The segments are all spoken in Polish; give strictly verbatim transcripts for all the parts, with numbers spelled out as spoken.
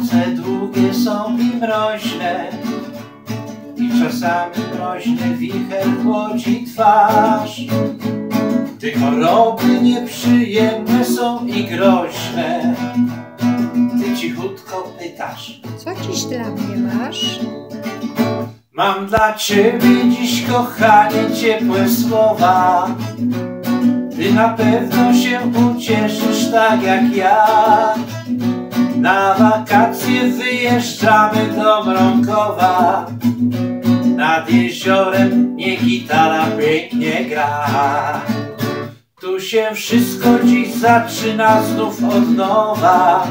Noce długie są i mroźne, i czasami mroźny wicher chłodzi twarz. Ty choroby nieprzyjemne są i groźne, ty cichutko pytasz: co dziś dla mnie masz? Mam dla ciebie dziś, kochanie, ciepłe słowa. Ty na pewno się ucieszysz tak jak ja. Na wakacje wyjeżdżamy do Mrągowa. Nad jeziorem niech gitara pięknie gra. Tu się wszystko dziś zaczyna znów od nowa.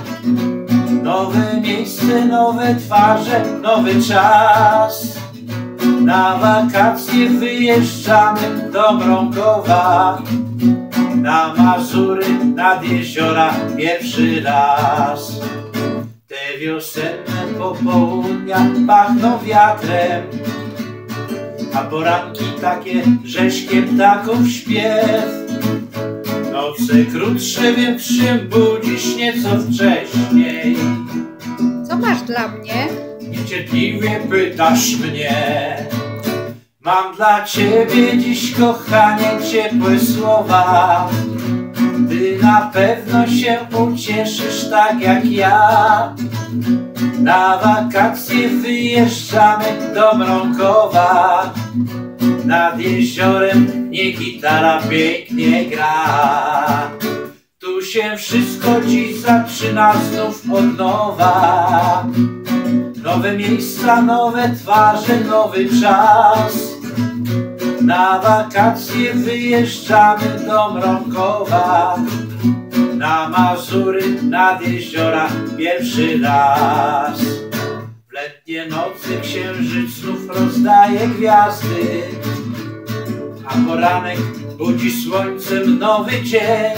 Nowe miejsce, nowe twarze, nowy czas. Na wakacje wyjeżdżamy do Mrągowa. Na Mazury, nad jeziora pierwszy raz. Te wiosenne popołudnia pachną wiatrem, a poranki takie rzeźkie ptaków śpiew. Noce krótsze, więc się budzisz nieco wcześniej. Co masz dla mnie? Niecierpliwie pytasz mnie. Mam dla ciebie dziś, kochanie, ciepłe słowa. Ty na pewno się ucieszysz tak jak ja. Na wakacje wyjeżdżamy do Mrągowa. Nad jeziorem niech gitara pięknie gra. Tu się wszystko dziś zaczyna znów od nowa. Nowe miejsca, nowe twarze, nowy czas. Na wakacje wyjeżdżamy do Mrągowa. Na Mazury, nad jeziora pierwszy raz. W letnie nocy księżyc znów rozdaje gwiazdy, a poranek budzi słońcem nowy dzień.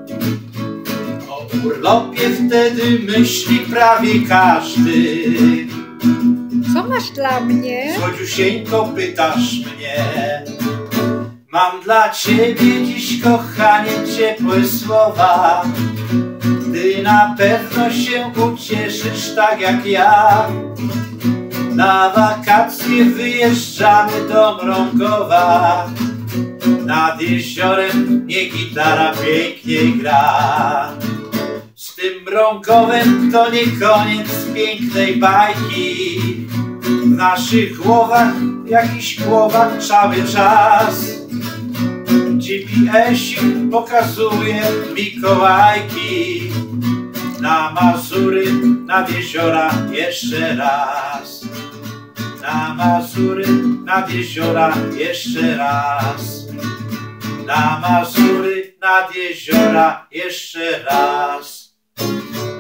O urlopie wtedy myśli prawie każdy. Co masz dla mnie? Słodziusieńko pytasz mnie. Mam dla ciebie dziś, kochanie, ciepłe słowa. Ty na pewno się ucieszysz tak jak ja. Na wakacje wyjeżdżamy do Mrągowa. Nad jeziorem niech gitara pięknie gra. Z tym Mrągowem to nie koniec pięknej bajki. W naszych głowach, w jakichś głowach cały czas G P S-ik pokazuje Mikołajki. Na Mazury, nad jeziora jeszcze raz. Na Mazury, nad jeziora jeszcze raz. Na Mazury, nad jeziora jeszcze raz.